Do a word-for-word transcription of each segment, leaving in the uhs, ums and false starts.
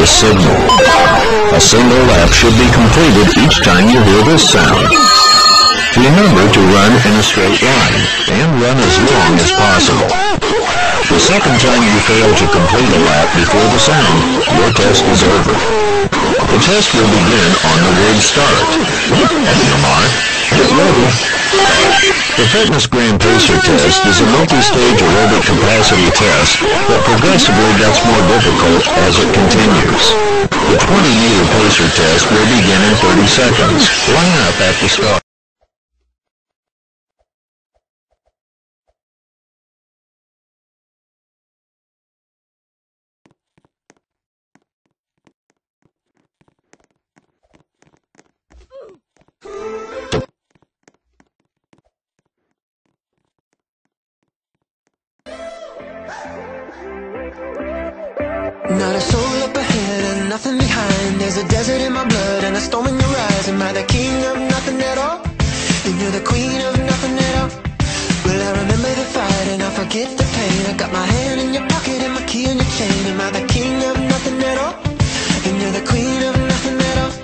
wireless signal. A single lap should be completed each time you hear this sound. Remember to run in a straight line, and run as long as possible. The second time you fail to complete a lap before the sound, your test is over. The test will begin on the word start. At your mark, get ready. The Fitness Gram Pacer test is a multi-stage aerobic capacity test that progressively gets more difficult as it continues. The twenty meter pacer test will begin in thirty seconds. Line up at the start. Not a soul up ahead and nothing behind. There's a desert in my blood and a storm in your eyes. Am I the king of nothing at all? And you're the queen of nothing at all. Well, I remember the fight and I forget the pain. I got my hand in your pocket and my key in your chain. Am I the king of nothing at all? And you're the queen of nothing at all.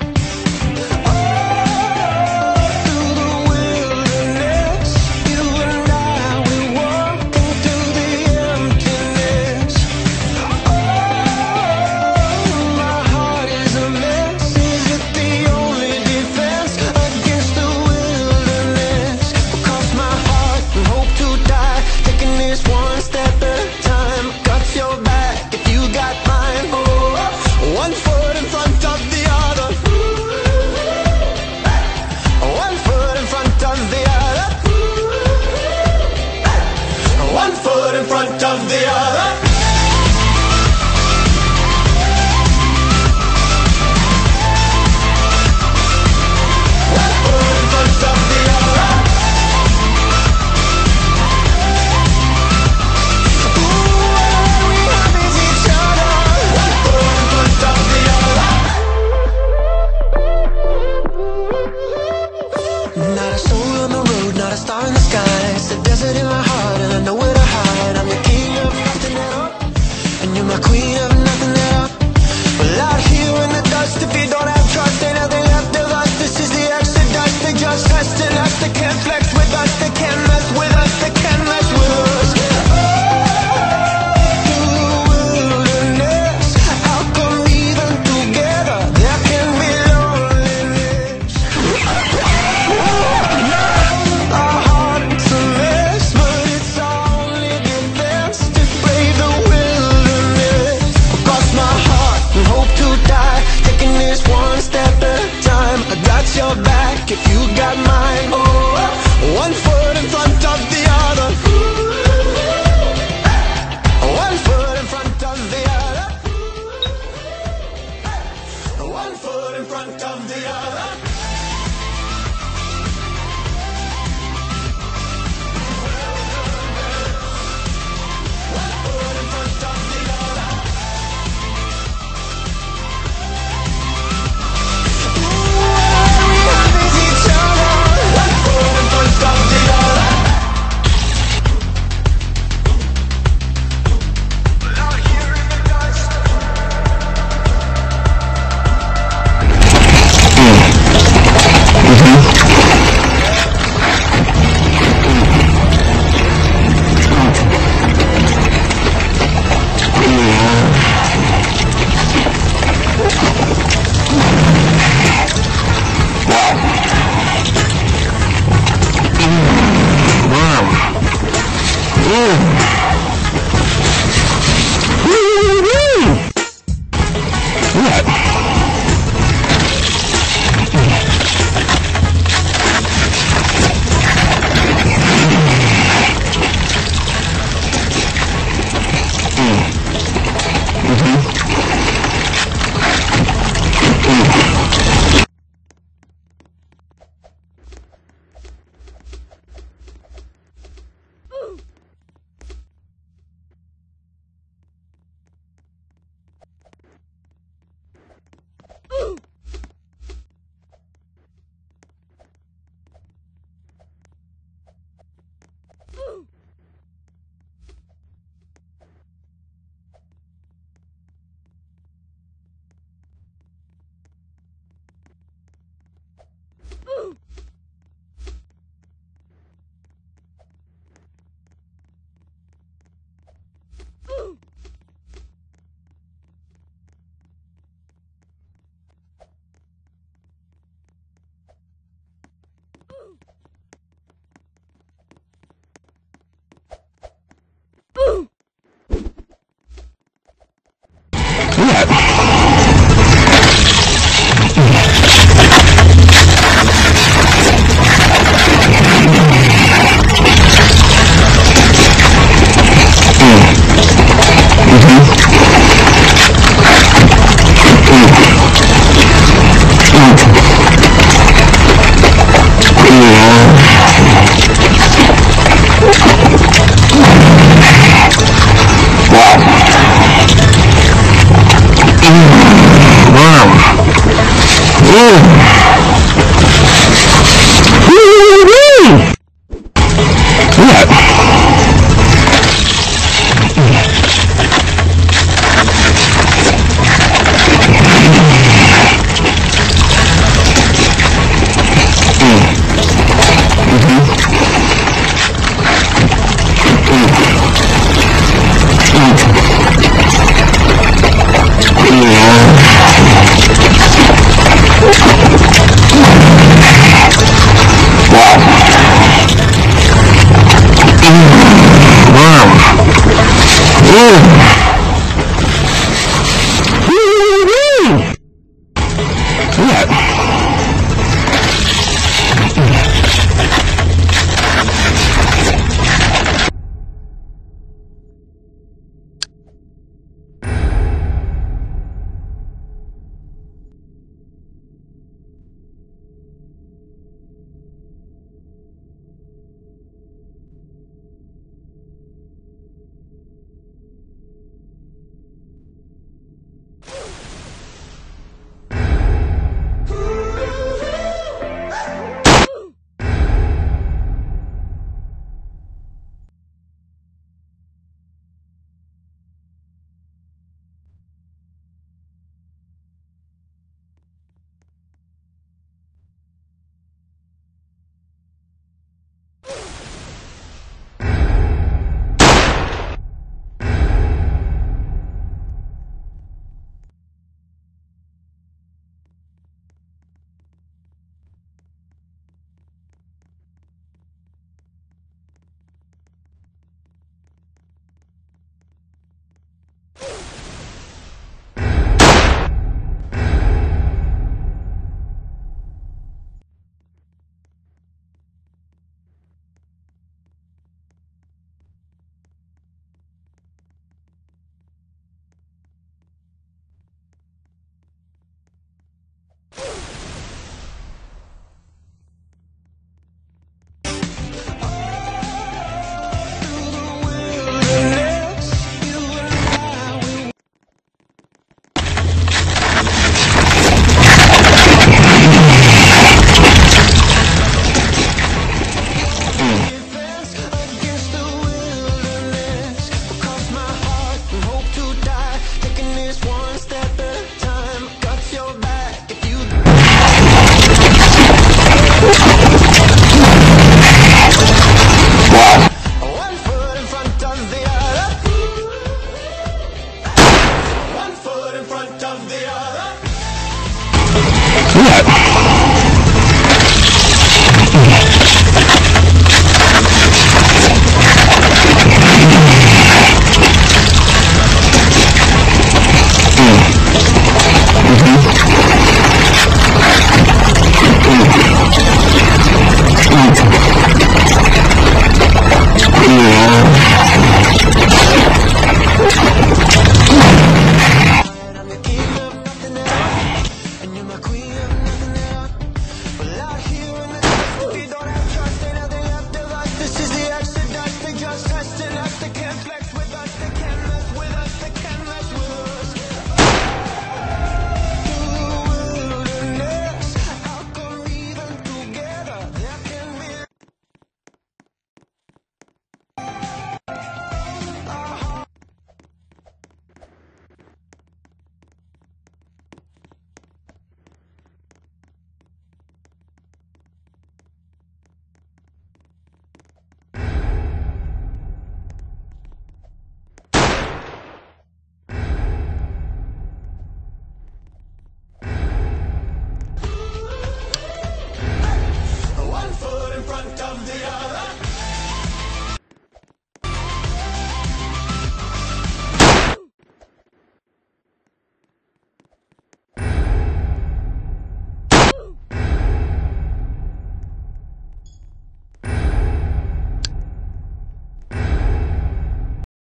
What?